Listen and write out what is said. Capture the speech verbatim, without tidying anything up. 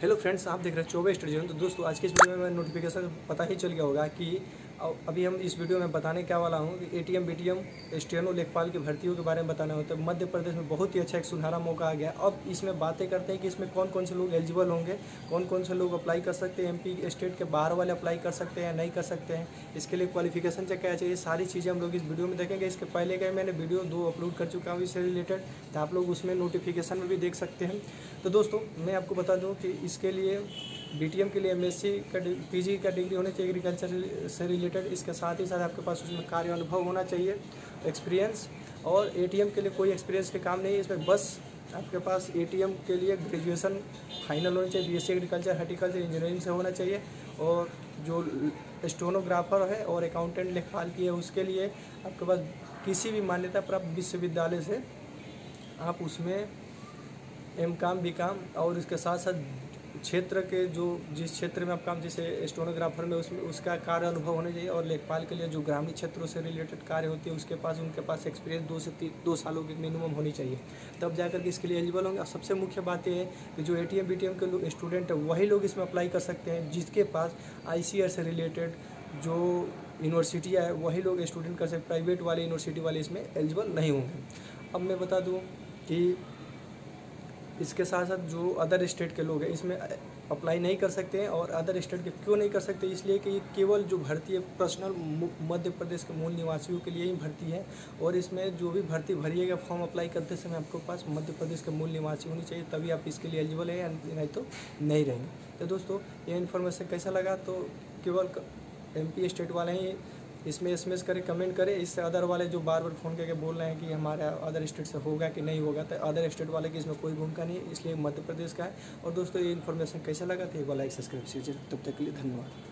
Hello friends, आप देख रहे हैं चौबे स्टूडियो। तो दोस्तों, आज के इस वीडियो में नोटिफिकेशन पता ही चल गया होगा कि अभी हम इस वीडियो में बताने क्या वाला हूँ कि एटीएम बीटीएम स्टेनो लेखपाल की भर्तियों के बारे में बताना होता है। मध्य प्रदेश में बहुत ही अच्छा एक सुनहरा मौका आ गया। अब इसमें बातें करते हैं कि इसमें कौन कौन से लोग एलिजिबल होंगे, कौन कौन से लोग अप्लाई कर सकते हैं, एमपी स्टेट के बाहर वाले अप्लाई कर सकते हैं या नहीं कर सकते हैं, इसके लिए क्वालिफिकेशन चेक क्या चाहिए, सारी चीज़ें हम लोग इस वीडियो में देखेंगे। इसके पहले का मैंने वीडियो दो अपलोड कर चुका हूँ इससे रिलेटेड, तो आप लोग उसमें नोटिफिकेशन में भी देख सकते हैं। तो दोस्तों, मैं आपको बता दूँ कि इसके लिए बीटीएम के लिए एमएससी का पीजी का डिग्री होनी चाहिए एग्रीकल्चर से रिलेटेड। इसके साथ ही साथ आपके पास उसमें कार्य अनुभव होना चाहिए, एक्सपीरियंस। और एटीएम के लिए कोई एक्सपीरियंस के काम नहीं है इसमें, बस आपके पास एटीएम के लिए ग्रेजुएशन फाइनल होनी चाहिए, बीएससी एग्रीकल्चर हॉर्टिकल्चर इंजीनियरिंग से होना चाहिए। और जो स्टेनोग्राफर है और अकाउंटेंट लेखपाल की है, उसके लिए आपके पास किसी भी मान्यता प्राप्त विश्वविद्यालय से आप उसमें एम काम बी काम और इसके साथ साथ क्षेत्र के जो जिस क्षेत्र में आप काम, जैसे स्टेनोग्राफर में उसमें उसका कार्य अनुभव होना चाहिए। और लेखपाल के लिए जो ग्रामीण क्षेत्रों से रिलेटेड कार्य होती है उसके पास उनके पास एक्सपीरियंस दो से तीन दो सालों की मिनिमम होनी चाहिए, तब जाकर के इसके लिए एलिजिबल होंगे। और सबसे मुख्य बात यह है कि जो एटीएम बीटीएम के लोग स्टूडेंट है वही लोग इसमें अप्लाई कर सकते हैं, जिसके पास आईसीआर से रिलेटेड जो यूनिवर्सिटियाँ है वही लोग स्टूडेंट कर सकते। प्राइवेट वाले यूनिवर्सिटी वाले इसमें एलिजिबल नहीं होंगे। अब मैं बता दूँ कि इसके साथ साथ जो अदर स्टेट के लोग हैं इसमें अप्लाई नहीं कर सकते हैं। और अदर स्टेट के क्यों नहीं कर सकते, इसलिए कि ये केवल जो भर्ती है पर्सनल मध्य प्रदेश के मूल निवासियों के लिए ही भर्ती है। और इसमें जो भी भर्ती भरिएगा फॉर्म अप्लाई करते समय आपके पास मध्य प्रदेश के मूल निवासी होनी चाहिए, तभी आप इसके लिए एलिजिबल है, नहीं तो नहीं रहेंगे। तो दोस्तों, ये इन्फॉर्मेशन कैसा लगा, तो केवल एमपी स्टेट वाले ही इसमें एसएमएस करें, कमेंट करें। इससे अदर वाले जो बार बार फ़ोन करके बोल रहे हैं कि हमारा अदर स्टेट से होगा कि नहीं होगा, तो अदर स्टेट वाले की इसमें कोई भूमिका नहीं है, इसलिए मध्य प्रदेश का है। और दोस्तों, ये इन्फॉर्मेशन कैसा लगा तो एक बार लाइक सब्सक्राइब कीजिए। तब तक के लिए धन्यवाद।